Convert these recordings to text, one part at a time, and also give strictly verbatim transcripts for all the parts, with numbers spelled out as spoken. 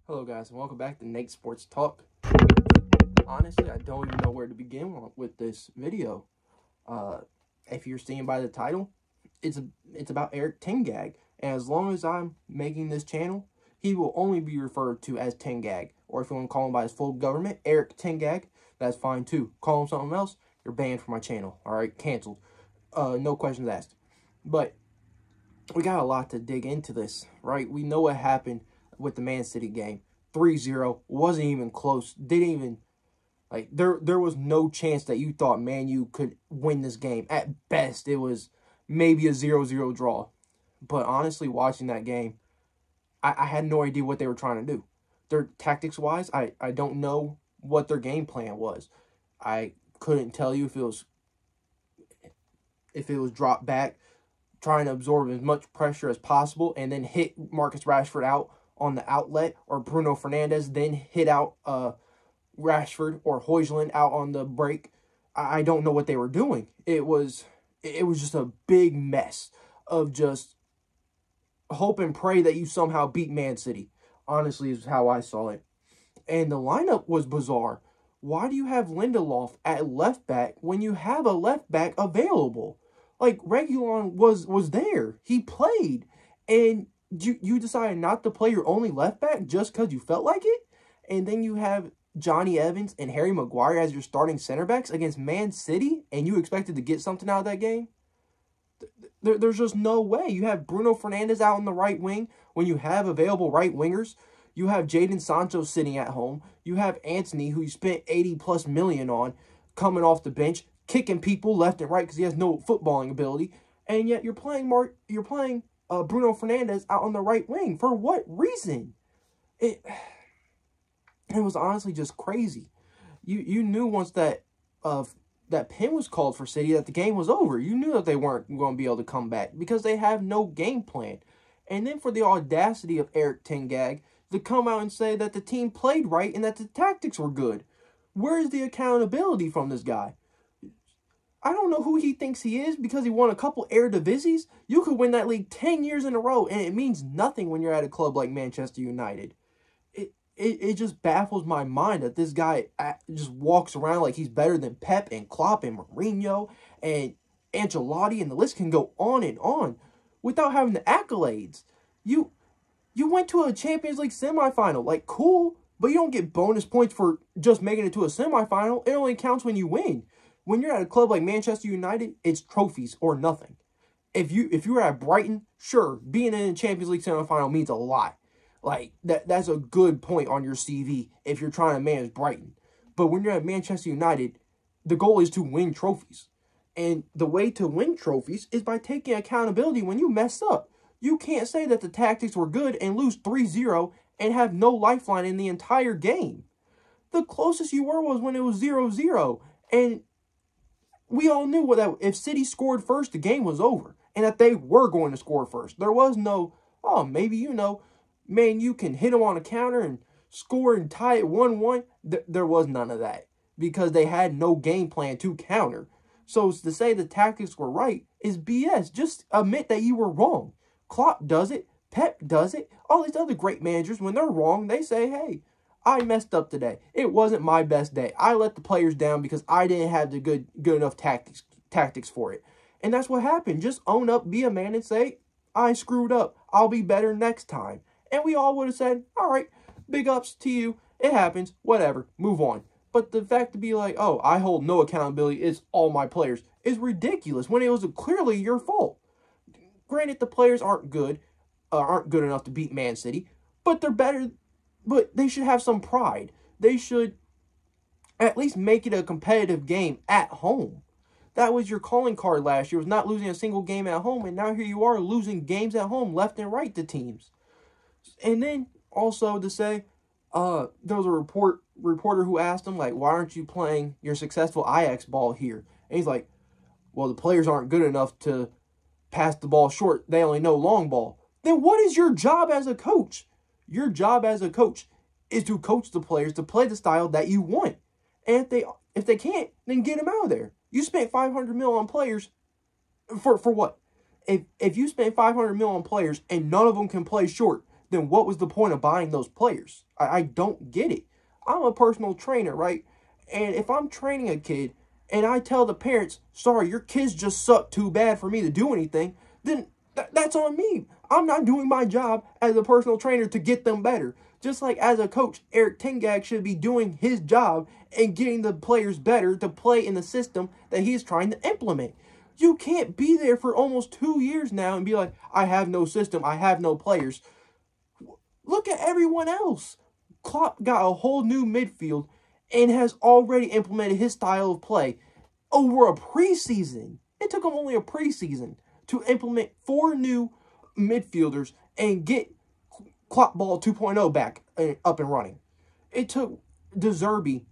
Hello guys and welcome back to Nate Sports Talk. Honestly, I don't even know where to begin with this video. Uh, if you're seeing by the title, it's a, it's about Erik Ten Hag. And as long as I'm making this channel, he will only be referred to as Ten Hag. Or if you want to call him by his full government, Erik Ten Hag, that's fine too. Call him something else, you're banned from my channel. Alright, canceled. Uh, no questions asked. But we got a lot to dig into this, right? We know what happened with the Man City game. three zero, wasn't even close, didn't even, like, there there was no chance that you thought Man U could win this game. At best, it was maybe a zero zero draw. But honestly, watching that game, I, I had no idea what they were trying to do. Their tactics-wise, I, I don't know what their game plan was. I couldn't tell you if it was, if it was drop back, trying to absorb as much pressure as possible, and then hit Marcus Rashford out on the outlet, or Bruno Fernandes then hit out uh, Rashford or Højlund out on the break. I don't know what they were doing. It was it was just a big mess of just hope and pray that you somehow beat Man City. Honestly, is how I saw it. And the lineup was bizarre. Why do you have Lindelof at left back when you have a left back available? Like, Reguilon was was there. He played. And you, you decided not to play your only left back just because you felt like it? And then you have Johnny Evans and Harry Maguire as your starting center backs against Man City, and you expected to get something out of that game? There, there's just no way. You have Bruno Fernandes out on the right wing when you have available right wingers. You have Jadon Sancho sitting at home. You have Anthony, who you spent eighty plus million on, coming off the bench, kicking people left and right because he has no footballing ability. And yet you're playing Mark, you're playing uh, Bruno Fernandes out on the right wing. For what reason? It it was honestly just crazy. You you knew once that uh, that pin was called for City that the game was over. You knew that they weren't going to be able to come back because they have no game plan. And then for the audacity of Erik Ten Hag to come out and say that the team played right and that the tactics were good. Where's the accountability from this guy? I don't know who he thinks he is because he won a couple Eredivisie. You could win that league ten years in a row, and it means nothing when you're at a club like Manchester United. It it, it just baffles my mind that this guy just walks around like he's better than Pep and Klopp and Mourinho and Ancelotti, and the list can go on and on without having the accolades. You, you went to a Champions League semifinal. Like, cool, but you don't get bonus points for just making it to a semifinal. It only counts when you win. When you're at a club like Manchester United, it's trophies or nothing. If you if you were at Brighton, sure, being in the Champions League semifinal means a lot. Like, that that's a good point on your C V if you're trying to manage Brighton. But when you're at Manchester United, the goal is to win trophies. And the way to win trophies is by taking accountability when you mess up. You can't say that the tactics were good and lose three zero and have no lifeline in the entire game. The closest you were was when it was zero zero. And we all knew what that if City scored first, the game was over. And that they were going to score first. There was no, oh, maybe, you know, man, you can hit them on a counter and score and tie it one one. Th there was none of that. Because they had no game plan to counter. So to say the tactics were right is B S. Just admit that you were wrong. Klopp does it. Pep does it. All these other great managers, when they're wrong, they say, hey, I messed up today. It wasn't my best day. I let the players down because I didn't have the good good enough tactics tactics for it. And that's what happened. Just own up, be a man, and say, I screwed up. I'll be better next time. And we all would have said, all right, big ups to you. It happens. Whatever. Move on. But the fact to be like, oh, I hold no accountability, it's all my players, is ridiculous when it was clearly your fault. Granted, the players aren't good, uh, aren't good enough to beat Man City, but they're better. But they should have some pride. They should at least make it a competitive game at home. That was your calling card last year, was not losing a single game at home, and now here you are losing games at home left and right to teams. And then also to say, uh, there was a report reporter who asked him, like, why aren't you playing your successful Ajax ball here? And he's like, well, the players aren't good enough to pass the ball short. They only know long ball. Then what is your job as a coach? Your job as a coach is to coach the players to play the style that you want. And if they if they can't, then get them out of there. You spent five hundred mil on players for for what? If if you spend five hundred mil on players and none of them can play short, then what was the point of buying those players? I, I don't get it. I'm a personal trainer, right? And if I'm training a kid and I tell the parents, sorry, your kids just suck too bad for me to do anything, then th that's on me. I'm not doing my job as a personal trainer to get them better. Just like as a coach, Erik Ten Hag should be doing his job and getting the players better to play in the system that he's trying to implement. You can't be there for almost two years now and be like, I have no system, I have no players. Look at everyone else. Klopp got a whole new midfield and has already implemented his style of play over a preseason. It took him only a preseason to implement four new midfielders and get Klopp Ball two point oh back uh, up and running. It took De Zerbi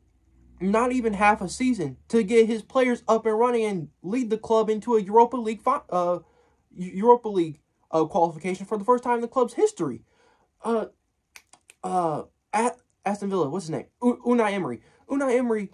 not even half a season to get his players up and running and lead the club into a Europa League uh, Europa League uh, qualification for the first time in the club's history. Uh, uh, at Aston Villa, what's his name? U Unai Emery. Unai Emery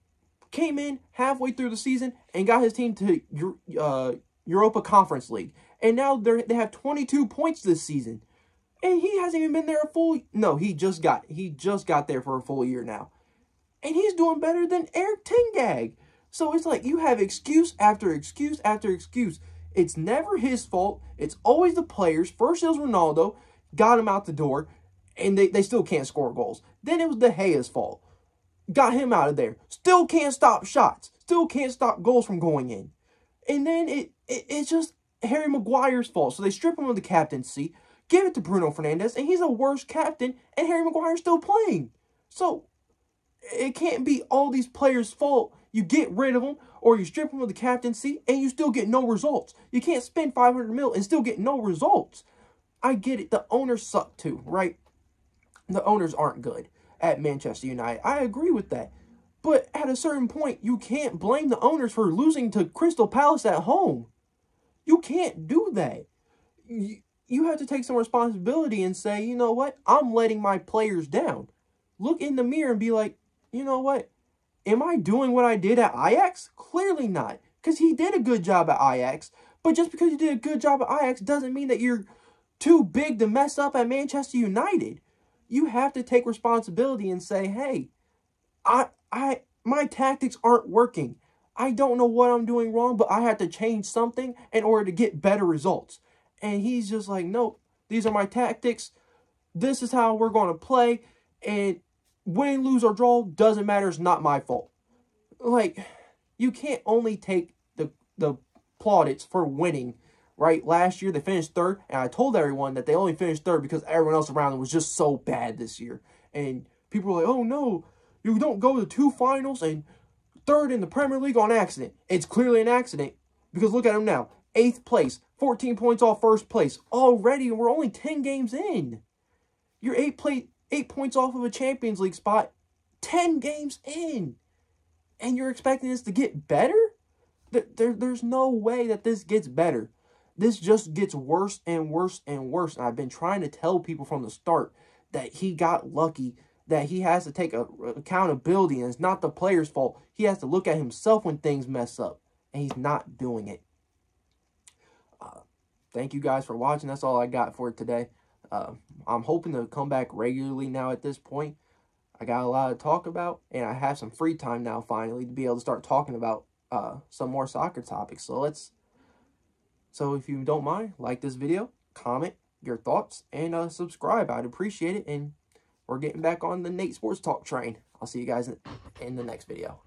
came in halfway through the season and got his team to uh, Europa Conference League. And now they they have twenty-two points this season. And he hasn't even been there a full... No, he just got he just got there for a full year now. And he's doing better than Erik Ten Hag. So it's like you have excuse after excuse after excuse. It's never his fault. It's always the players. First it was Ronaldo, got him out the door, and they, they still can't score goals. Then it was De Gea's fault. Got him out of there. Still can't stop shots. Still can't stop goals from going in. And then it, it it's just Harry Maguire's fault. So they strip him of the captaincy, give it to Bruno Fernandes, and he's a worse captain, and Harry Maguire's still playing. So it can't be all these players' fault. You get rid of them, or you strip them of the captaincy, and you still get no results. You can't spend five hundred mil and still get no results. I get it. The owners suck too, right? The owners aren't good at Manchester United. I agree with that. But at a certain point, you can't blame the owners for losing to Crystal Palace at home. You can't do that. You, you have to take some responsibility and say, you know what? I'm letting my players down. Look in the mirror and be like, you know what? Am I doing what I did at Ajax? Clearly not. Because he did a good job at Ajax. But just because you did a good job at Ajax doesn't mean that you're too big to mess up at Manchester United. You have to take responsibility and say, hey, I, I, my tactics aren't working. I don't know what I'm doing wrong, but I have to change something in order to get better results. And he's just like, nope, these are my tactics. This is how we're going to play. And win, lose, or draw doesn't matter. It's not my fault. Like, you can't only take the, the plaudits for winning, right? Last year, they finished third. And I told everyone that they only finished third because everyone else around them was just so bad this year. And people were like, oh, no, you don't go to two finals and third in the Premier League on accident. It's clearly an accident because look at them now. Eighth place, fourteen points off first place. Already, we're only ten games in. You're eight, play, eight points off of a Champions League spot, ten games in. And you're expecting this to get better? There, there, there's no way that this gets better. This just gets worse and worse and worse. And I've been trying to tell people from the start that he got lucky, that he has to take a, accountability, and it's not the player's fault. He has to look at himself when things mess up, and he's not doing it. Uh, thank you guys for watching. That's all I got for today. Uh, I'm hoping to come back regularly now at this point. I got a lot to talk about, and I have some free time now finally to be able to start talking about uh, some more soccer topics. So let's. So if you don't mind, like this video, comment your thoughts, and uh, subscribe. I'd appreciate it. And we're getting back on the Nate Sports Talk train. I'll see you guys in, in the next video.